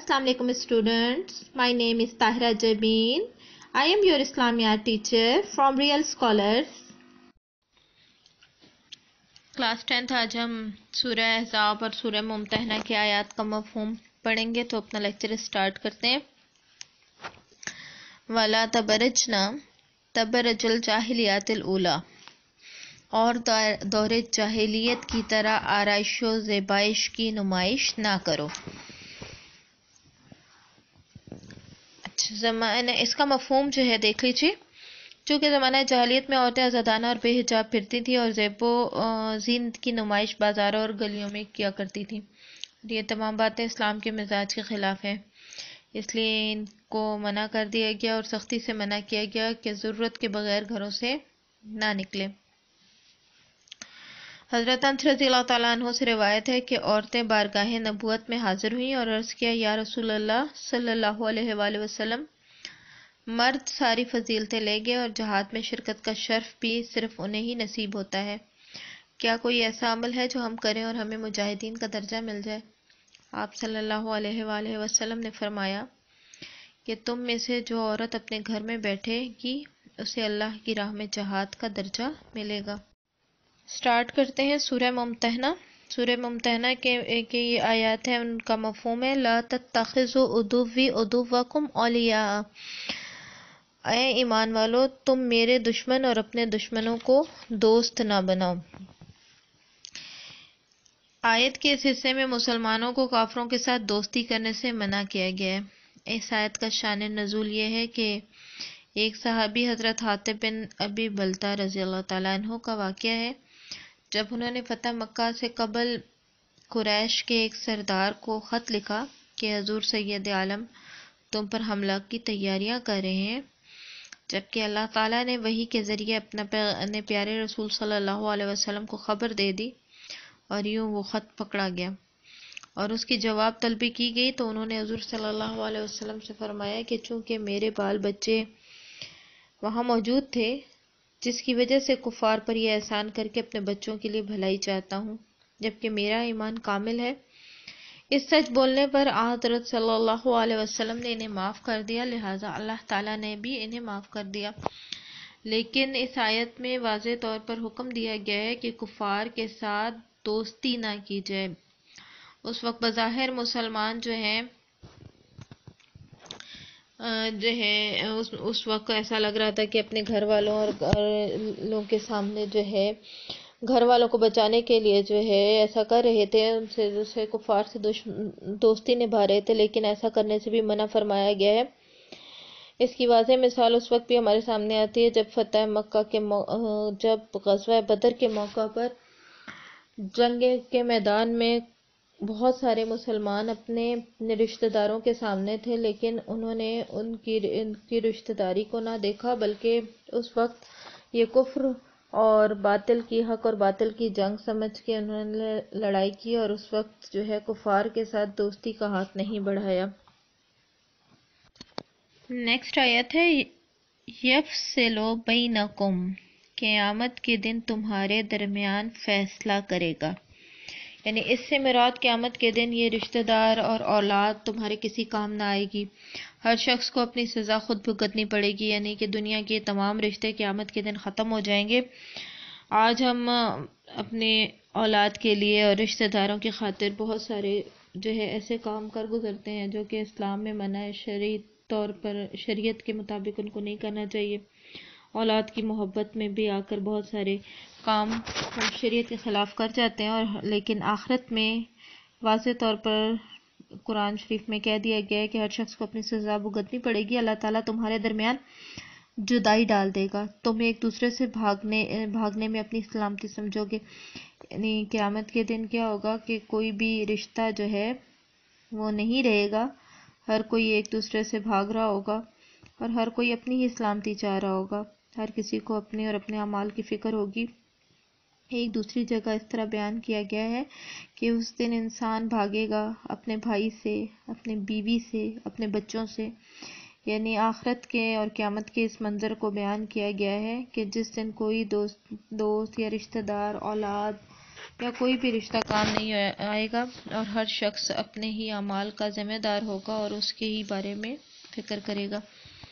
Assalamu alaikum students. My name is Tahira Jabin. I am your Islamiyat teacher from Real Scholars. Class 10th आज हम सूरह अहज़ाब और सूरह मुमतहना की आयत का मफ़हूम पढ़ेंगे। तो अपना लेक्चर स्टार्ट करते हैं। वला तबरजना तबरजुल जाहिलियातिल ऊला, और दौरे जाहिलियत की तरह आराइश व ज़ेबाइश की नुमाइश ना करो। अच्छा, ज़माना इसका मफ़हूम जो है देख लीजिए। चूँकि ज़माना जाहिलियत में औरतें आज़ादाना और बेहिजाब फिरती थी और ज़ेबो ज़ीनत की नुमाइश बाज़ारों और गलियों में किया करती थी। ये तमाम बातें इस्लाम के मिजाज के ख़िलाफ़ हैं, इसलिए इनको मना कर दिया गया और सख्ती से मना किया गया कि ज़रूरत के बगैर घरों से ना निकले। हज़रत अनस रज़ियल्लाहु तआला अन्हु से रिवायत है कि औरतें बारगाह नबूवत में हाजिर हुईं और अर्ज़ किया, या रसूलल्लाह सल्लल्लाहु अलैहि वसल्लम, मर्द सारी फजीलतें ले गए और जहाद में शिरकत का शर्फ भी सिर्फ उन्हें ही नसीब होता है। क्या कोई ऐसा अमल है जो हम करें और हमें मुजाहिदीन का दर्जा मिल जाए? आप सल्लल्लाहु अलैहि वसल्लम ने फरमाया कि तुम में से जो औरत अपने घर में बैठेगी उसे अल्लाह की राह में जहाद का दर्जा मिलेगा। स्टार्ट करते हैं सूरह मुमतहना। सूरह मुमतहना के ये आयत है, उनका मफ़हूम है ला तत्तखिज़ु उदुव्वी उदुव्वकुम औलिया, ऐ ईमान वालो, तुम मेरे दुश्मन और अपने दुश्मनों को दोस्त ना बनाओ। आयत के इस हिस्से में मुसलमानों को काफरों के साथ दोस्ती करने से मना किया गया है। इस आयत का शान नज़ूल ये है कि एक सहाबी हज़रत हातिब बिन अबी बलता रज़ियल्लाहु तआला अन्हु का वाक़या है। जब उन्होंने फ़तह मक्का से कबल कुरैश के एक सरदार को ख़त लिखा कि हज़ूर सैयद आलम तुम पर हमला की तैयारियां कर रहे हैं, जबकि अल्लाह ताला ने वही के ज़रिए अपने प्यारे रसूल सल्लल्लाहु अलैहि वसल्लम को ख़बर दे दी, और यूँ वो ख़त पकड़ा गया और उसकी जवाब तलबी की गई। तो उन्होंने हज़ूर सल्लल्लाहु अलैहि वसल्लम से फरमाया कि चूँकि मेरे बाल बच्चे वहाँ मौजूद थे, जिसकी वजह से कुफ़ार पर यह एहसान करके अपने बच्चों के लिए भलाई चाहता हूँ, जबकि मेरा ईमान कामिल है। इस सच बोलने पर हज़रत सल्लल्लाहु अलैहि वसल्लम ने इन्हें माफ़ कर दिया, लिहाजा अल्लाह ताला ने भी इन्हें माफ़ कर दिया। लेकिन इस आयत में वाज़ेह तौर पर हुक्म दिया गया है कि कुफ़ार के साथ दोस्ती ना की जाए। उस वक्त बज़ाहिर मुसलमान जो हैं उस वक्त ऐसा लग रहा था कि अपने घर वालों और लोगों के सामने जो है घर वालों को बचाने के लिए जो है ऐसा कर रहे थे, उनसे जैसे कुफार से दोस्ती निभा रहे थे, लेकिन ऐसा करने से भी मना फरमाया गया है। इसकी वाज़ेह मिसाल उस वक्त भी हमारे सामने आती है जब फतह मक्का के जब ग़ज़वा बदर के मौका पर जंग के मैदान में बहुत सारे मुसलमान अपने रिश्तेदारों के सामने थे, लेकिन उन्होंने उनकी रिश्तेदारी को ना देखा, बल्कि उस वक्त ये कुफ्र और बातिल की हक और बातिल की जंग समझ के उन्होंने लड़ाई की और उस वक्त जो है कुफार के साथ दोस्ती का हाथ नहीं बढ़ाया। नेक्स्ट आयत है यफ़सिलु बैनकुम, क़यामत के दिन तुम्हारे दरमियान फैसला करेगा। यानी इससे मुराद क़यामत के दिन ये रिश्तेदार और औलाद तुम्हारे किसी काम ना आएगी। हर शख्स को अपनी सज़ा खुद भुगतनी पड़ेगी, यानी कि दुनिया के तमाम रिश्ते क़यामत के दिन ख़त्म हो जाएंगे। आज हम अपने औलाद के लिए और रिश्तेदारों की खातिर बहुत सारे जो है ऐसे काम कर गुजरते हैं जो कि इस्लाम में मना है। शरई तौर पर शरीयत के मुताबिक उनको नहीं करना चाहिए। औलाद की मोहब्बत में भी आकर बहुत सारे काम हम शरीयत के ख़िलाफ़ कर जाते हैं, और लेकिन आखिरत में वाज़ेह तौर पर कुरान शरीफ में कह दिया गया है कि हर शख्स को अपनी सज़ा भुगतनी पड़ेगी। अल्लाह ताला तुम्हारे दरमियान जुदाई डाल देगा, तुम एक दूसरे से भागने में अपनी सलामती समझोगे। यानी क़यामत के दिन क्या होगा कि कोई भी रिश्ता जो है वो नहीं रहेगा, हर कोई एक दूसरे से भाग रहा होगा और हर कोई अपनी ही सलामती चाह रहा होगा। हर किसी को अपने और अपने अमाल की फ़िक्र होगी। एक दूसरी जगह इस तरह बयान किया गया है कि उस दिन इंसान भागेगा अपने भाई से, अपने बीवी से, अपने बच्चों से। यानी आखिरत के और क़यामत के इस मंज़र को बयान किया गया है कि जिस दिन कोई दोस्त या रिश्तेदार, औलाद یا کوئی بھی رشتہ کام نہیں آئے گا، اور ہر شخص اپنے ہی اعمال کا ذمہ دار ہوگا اور اس کے ہی بارے میں فکر کرے گا۔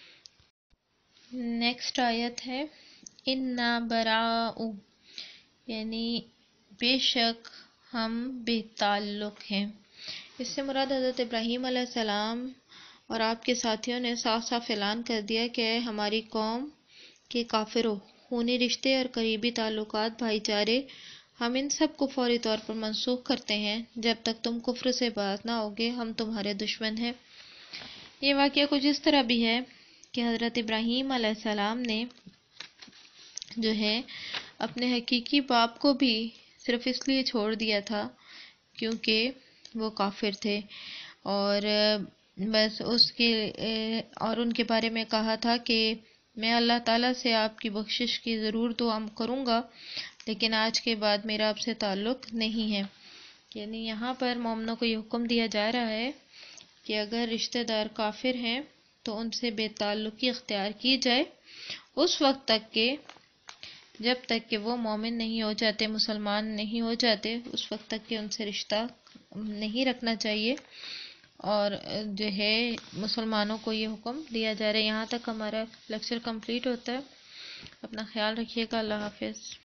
نیکسٹ آیت ہے اِنَّا بَرَاءُ، یعنی بے شک ہم بے تعلق ہیں۔ اس سے مراد حضرت ابراہیم علیہ السلام اور آپ کے ساتھیوں نے صاف صاف اعلان کر دیا کہ اے ہماری قوم کے کافروں، خونی رشتے اور قریبی تعلقات، بھائی چارے، ہم ان سب کو فوری طور پر منسوخ کرتے ہیں۔ جب تک تم کفر سے باز نہ ہوگے ہم تمہارے دشمن ہیں۔ یہ واقعہ کچھ اس طرح بھی ہے کہ حضرت ابراہیم علیہ السلام نے جو ہے اپنے حقیقی باپ کو بھی صرف اس لیے چھوڑ دیا تھا کیونکہ وہ کافر تھے، اور بس اس کے اور ان کے بارے میں کہا تھا کہ میں اللہ تعالیٰ سے آپ کی بخشش کی ضرور دعا کروں گا، لیکن آج کے بعد میرا آپ سے تعلق نہیں ہے۔ یعنی یہاں پر مومنوں کو یہ حکم دیا جا رہا ہے کہ اگر رشتہ دار کافر ہیں تو ان سے بے تعلقی اختیار کی جائے اس وقت تک کہ جب تک کہ وہ مومن نہیں ہو جاتے، مسلمان نہیں ہو جاتے، اس وقت تک کہ ان سے رشتہ نہیں رکھنا چاہیے۔ اور جو ہے مسلمانوں کو یہ حکم دیا جا رہا ہے۔ یہاں تک ہمارا لیکچر کمپلیٹ ہوتا ہے۔ اپنا خیال رکھیے گا۔ اللہ حافظ۔